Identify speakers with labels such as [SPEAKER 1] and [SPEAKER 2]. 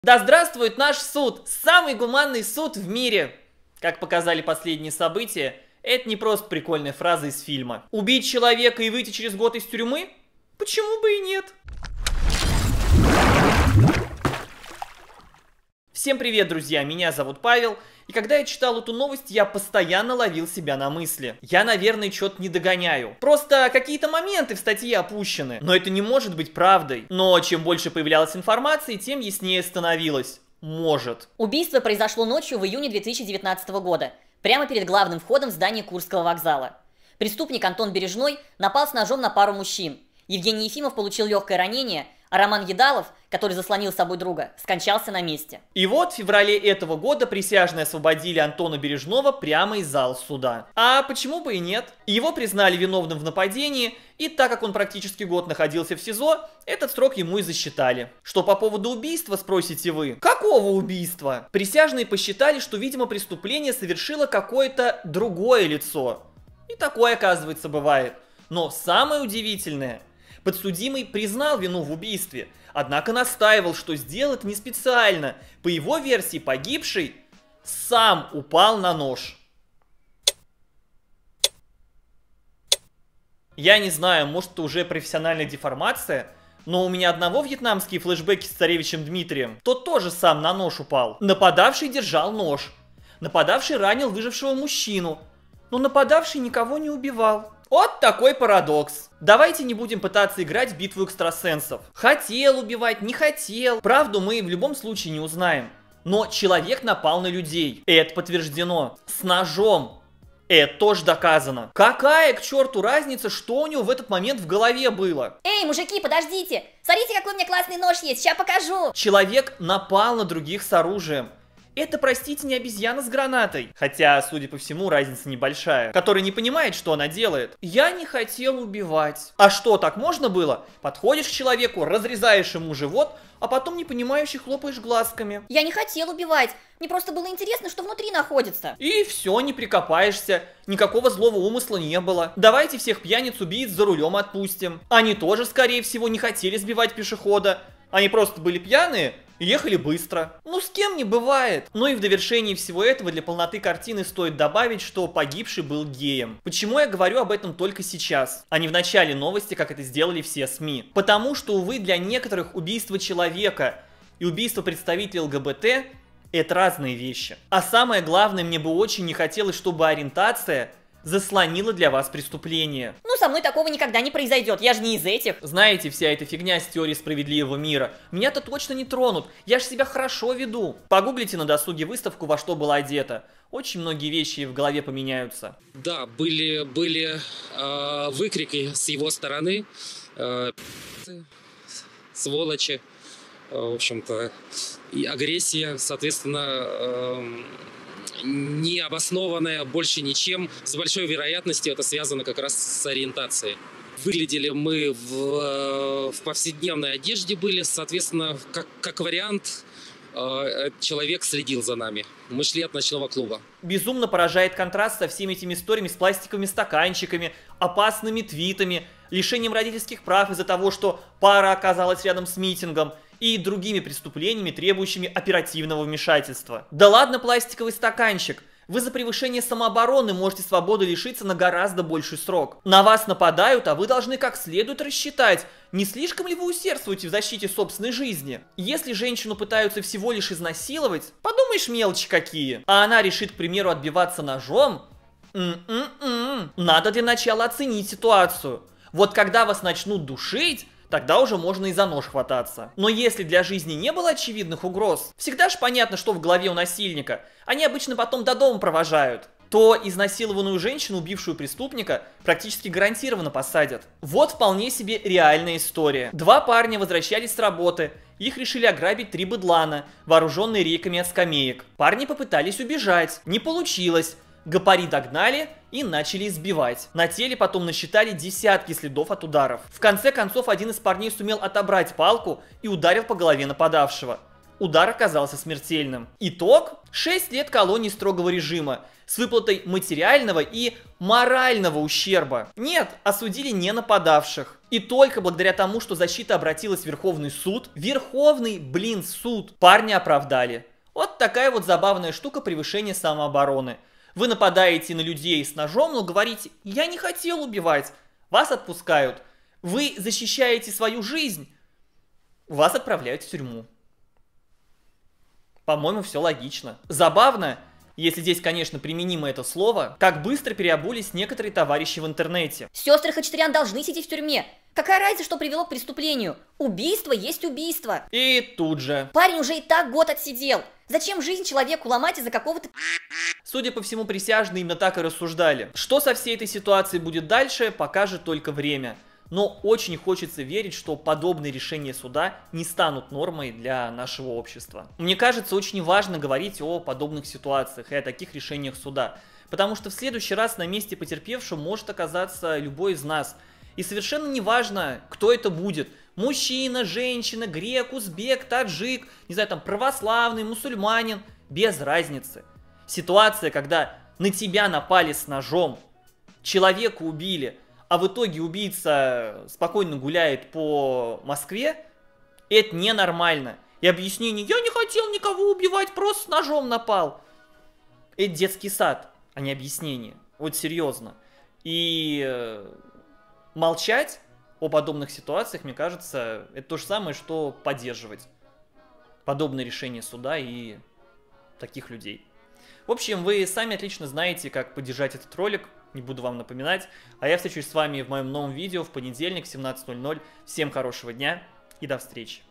[SPEAKER 1] Да здравствует наш суд! Самый гуманный суд в мире! Как показали последние события, это не просто прикольная фраза из фильма. Убить человека и выйти через год из тюрьмы? Почему бы и нет? Всем привет, друзья! Меня зовут Павел. И когда я читал эту новость, я постоянно ловил себя на мысли. Я, наверное, что-то не догоняю. Просто какие-то моменты в статье опущены. Но это не может быть правдой. Но чем больше появлялось информации, тем яснее становилось. Может.
[SPEAKER 2] Убийство произошло ночью в июне 2019 года. Прямо перед главным входом в здание Курского вокзала. Преступник Антон Бережной напал с ножом на пару мужчин. Евгений Ефимов получил легкое ранение, а Роман Едалов, который заслонил с собой друга, скончался на месте.
[SPEAKER 1] И вот в феврале этого года присяжные освободили Антона Бережного прямо из зала суда. А почему бы и нет? Его признали виновным в нападении, и так как он практически год находился в СИЗО, этот срок ему и засчитали. Что по поводу убийства, спросите вы? Какого убийства? Присяжные посчитали, что, видимо, преступление совершило какое-то другое лицо. И такое, оказывается, бывает. Но самое удивительное, подсудимый признал вину в убийстве, однако настаивал, что сделал это не специально. По его версии, погибший сам упал на нож. Я не знаю, может, это уже профессиональная деформация, но у меня одного вьетнамские флешбеки с царевичем Дмитрием. Тот тоже сам на нож упал. Нападавший держал нож. Нападавший ранил выжившего мужчину. Но нападавший никого не убивал. Вот такой парадокс. Давайте не будем пытаться играть в битву экстрасенсов. Хотел убивать, не хотел. Правду мы в любом случае не узнаем. Но человек напал на людей. Это подтверждено. С ножом. Это тоже доказано. Какая к черту разница, что у него в этот момент в голове было?
[SPEAKER 2] Эй, мужики, подождите! Смотрите, какой у меня классный нож есть, сейчас покажу!
[SPEAKER 1] Человек напал на других с оружием. Это, простите, не обезьяна с гранатой. Хотя, судя по всему, разница небольшая. Который не понимает, что она делает. Я не хотел убивать. А что, так можно было? Подходишь к человеку, разрезаешь ему живот, а потом непонимающе хлопаешь глазками.
[SPEAKER 2] Я не хотел убивать. Мне просто было интересно, что внутри находится.
[SPEAKER 1] И все, не прикопаешься. Никакого злого умысла не было. Давайте всех пьяниц-убийц за рулем отпустим. Они тоже, скорее всего, не хотели сбивать пешехода. Они просто были пьяные и ехали быстро. Ну, с кем не бывает. Ну и в довершении всего этого для полноты картины стоит добавить, что погибший был геем. Почему я говорю об этом только сейчас, а не в начале новости, как это сделали все СМИ? Потому что, увы, для некоторых убийство человека и убийство представителей ЛГБТ – это разные вещи. А самое главное, мне бы очень не хотелось, чтобы ориентация заслонила для вас преступление.
[SPEAKER 2] Ну, со мной такого никогда не произойдет, я же не из этих.
[SPEAKER 1] Знаете, вся эта фигня с теорией справедливого мира, меня-то точно не тронут, я же себя хорошо веду. Погуглите на досуге выставку «Во что была одета». Очень многие вещи в голове поменяются.
[SPEAKER 3] Да, были выкрики с его стороны, сволочи, в общем-то, и агрессия, соответственно, необоснованная больше ничем. С большой вероятностью это связано как раз с ориентацией. Выглядели мы в повседневной одежде были, соответственно, как вариант, человек следил за нами. Мы шли от ночного клуба.
[SPEAKER 1] Безумно поражает контраст со всеми этими историями с пластиковыми стаканчиками, опасными твитами, лишением родительских прав из-за того, что пара оказалась рядом с митингом, и другими преступлениями, требующими оперативного вмешательства. Да ладно пластиковый стаканчик. Вы за превышение самообороны можете свободы лишиться на гораздо больший срок. На вас нападают, а вы должны как следует рассчитать, не слишком ли вы усердствуете в защите собственной жизни. Если женщину пытаются всего лишь изнасиловать, подумаешь, мелочи какие, а она решит, к примеру, отбиваться ножом, надо для начала оценить ситуацию. Вот когда вас начнут душить, тогда уже можно и за нож хвататься. Но если для жизни не было очевидных угроз, всегда же понятно, что в голове у насильника, они обычно потом до дома провожают, то изнасилованную женщину, убившую преступника, практически гарантированно посадят. Вот вполне себе реальная история. Два парня возвращались с работы, их решили ограбить три быдлана, вооруженные рейками от скамеек. Парни попытались убежать, не получилось. Гопари догнали и начали избивать. На теле потом насчитали десятки следов от ударов. В конце концов, один из парней сумел отобрать палку и ударил по голове нападавшего. Удар оказался смертельным. Итог – 6 лет колонии строгого режима с выплатой материального и морального ущерба. Нет, осудили не нападавших. И только благодаря тому, что защита обратилась в Верховный суд, суд, парня оправдали. Вот такая вот забавная штука превышения самообороны. Вы нападаете на людей с ножом, но говорите: я не хотел убивать. Вас отпускают. Вы защищаете свою жизнь. Вас отправляют в тюрьму. По-моему, все логично. Забавно, если здесь, конечно, применимо это слово, как быстро переобулись некоторые товарищи в интернете.
[SPEAKER 2] Сестры Хачатурян должны сидеть в тюрьме. Какая разница, что привело к преступлению? Убийство есть убийство.
[SPEAKER 1] И тут же.
[SPEAKER 2] Парень уже и так год отсидел. Зачем жизнь человеку ломать из-за какого-то...
[SPEAKER 1] Судя по всему, присяжные именно так и рассуждали. Что со всей этой ситуацией будет дальше, покажет только время. Но очень хочется верить, что подобные решения суда не станут нормой для нашего общества. Мне кажется, очень важно говорить о подобных ситуациях и о таких решениях суда. Потому что в следующий раз на месте потерпевшего может оказаться любой из нас. И совершенно не важно, кто это будет. Мужчина, женщина, грек, узбек, таджик, не знаю, там, православный, мусульманин. Без разницы. Ситуация, когда на тебя напали с ножом, человека убили, а в итоге убийца спокойно гуляет по Москве, это ненормально. И объяснение: я не хотел никого убивать, просто с ножом напал. Это детский сад, а не объяснение. Вот серьезно. И молчать о подобных ситуациях, мне кажется, это то же самое, что поддерживать подобное решение суда и таких людей. В общем, вы сами отлично знаете, как поддержать этот ролик. Не буду вам напоминать. А я встречусь с вами в моем новом видео в понедельник в 17:00. Всем хорошего дня и до встречи.